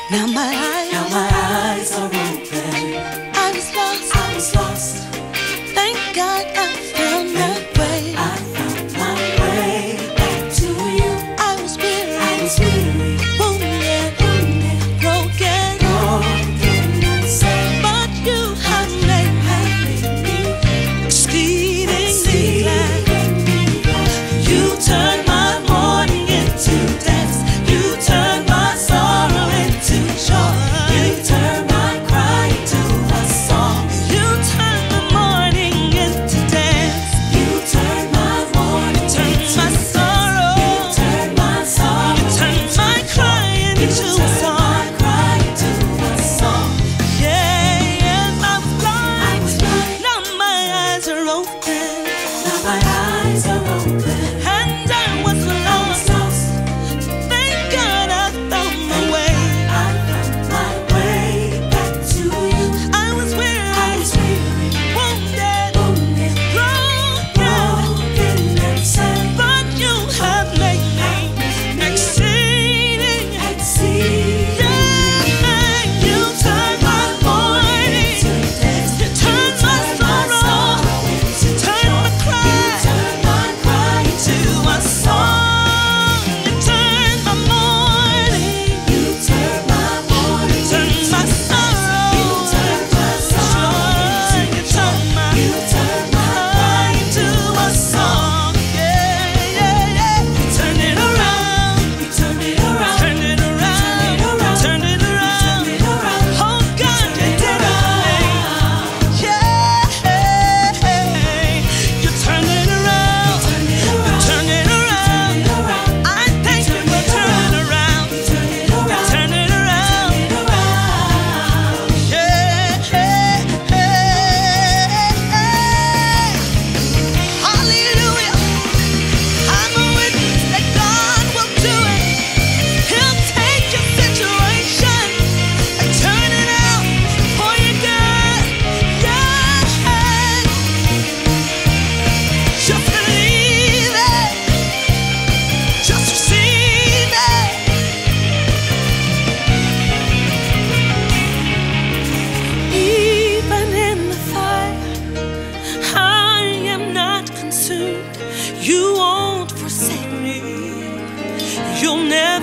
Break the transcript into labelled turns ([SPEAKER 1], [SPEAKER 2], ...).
[SPEAKER 1] Now my eyes are open. I was lost. Thank God I found my way. I found my way back to you. I was weary, wounded, broken, and sad. But you have made me exceedingly glad. You turned my mourning into dance. You turned my sorrow into joy. You turned my cry into a song. You turned the morning into dance. You turned my mourning into my sorrow. You turned my sorrow. You turned my cry into a song. Cry into a song. Yeah, I was blind. Now my eyes are open. Now my eyes are open. And I was lost. Thank God I found my way. I found my way back to you. I was weary, wounded, broken, and sad. But you have made me exceeding. Yeah, you turned my mourning. You turned my sorrow. You turned my cry into a song. You turned my mourning. You turned my mourning. You turned my sorrow. You turned my joy. You turned my cry into a song. Yeah. You turned it around. You turned it around. Turned it around. Turned it around. Oh God, you did it. Yeah. You turned it around. You turned it around. I thank you for turning around. You turned it around. Yeah. Hallelujah. I'm a witness that God will do it. He'll take your situation and turn it out for your good. Yeah. Just believe it. Just receive it. Even in the fire, I am not consumed. You won't forsake me. You'll never